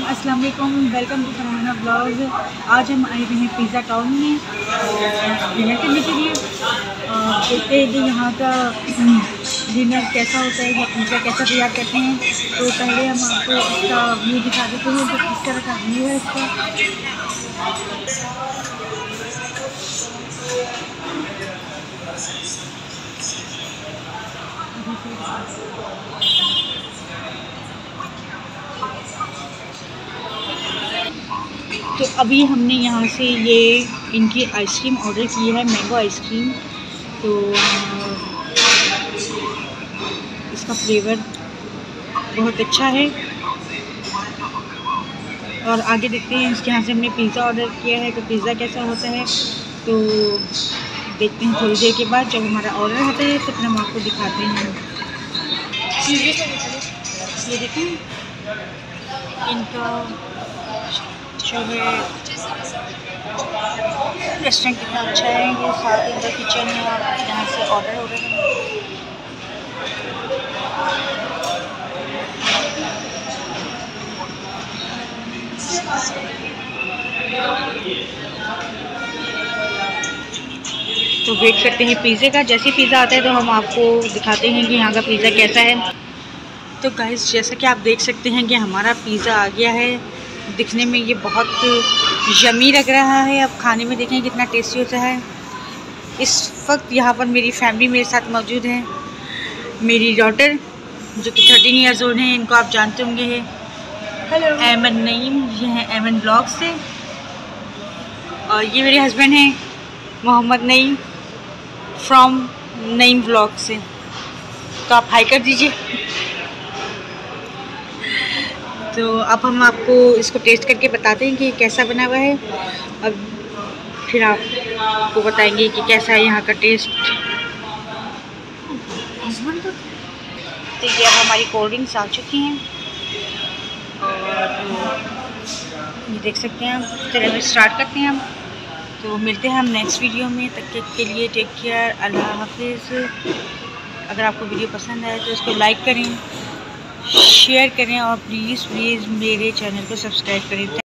अस्सलाम वालेकुम, welcome to Farhana blog. आज हम आए हुए हैं पिज़्ज़ा टाउन में डिनर करने के लिए। देखते हैं कि यहाँ का डिनर कैसा होता है या पिज़्ज़ा कैसा तैयार करते हैं। तो पहले हम आपको इसका व्यू दिखा देते हैं कि किस तरह का व्यू है इसका। तो अभी हमने यहाँ से ये इनकी आइसक्रीम ऑर्डर की है, मैंगो आइसक्रीम। तो इसका फ्लेवर बहुत अच्छा है। और आगे देखते हैं इसके यहाँ से हमने पिज़्ज़ा ऑर्डर किया है, तो पिज़्ज़ा कैसा होता है तो देखते हैं थोड़ी देर के बाद। जब हमारा ऑर्डर आता है तो फिर हम आपको दिखाते हैं। ये देखें इनका जो है रेस्टोरेंट कितना अच्छा है। ये साथ इनका किचन है, आप यहाँ से ऑर्डर हो रहे हैं। तो वेट करते हैं पिज़्ज़े का। जैसे पिज़्ज़ा आता है तो हम आपको दिखाते हैं कि यहाँ का पिज़्ज़ा कैसा है। तो गाइस, जैसा कि आप देख सकते हैं कि हमारा पिज़्ज़ा आ गया है। दिखने में ये बहुत यमी लग रहा है। अब खाने में देखें कितना टेस्टी होता है। इस वक्त यहाँ पर मेरी फैमिली मेरे साथ मौजूद है। मेरी डॉटर जो कि 13 ईयर्स ओल्ड हैं, इनको आप जानते होंगे है, हेलो, एमन नईम। ये हैं एमन ब्लॉग से। और ये मेरे हस्बैंड हैं मोहम्मद नईम फ्रॉम नईम ब्लॉग से। तो आप हाई कर दीजिए। तो अब हम आपको इसको टेस्ट करके बताते हैं कि कैसा बना हुआ है। अब फिर आपको बताएंगे कि कैसा है यहाँ का टेस्ट। तो ये अब हमारी कोल्ड ड्रिंक्स आ चुकी हैं और ये देख सकते हैं हम। चलिए स्टार्ट करते हैं हम। तो मिलते हैं हम नेक्स्ट वीडियो में। तब तक के लिए टेक केयर, अल्लाह हाफिज़। अगर आपको वीडियो पसंद आए तो इसको लाइक करें, शेयर करें और प्लीज़ मेरे चैनल को सब्सक्राइब करें।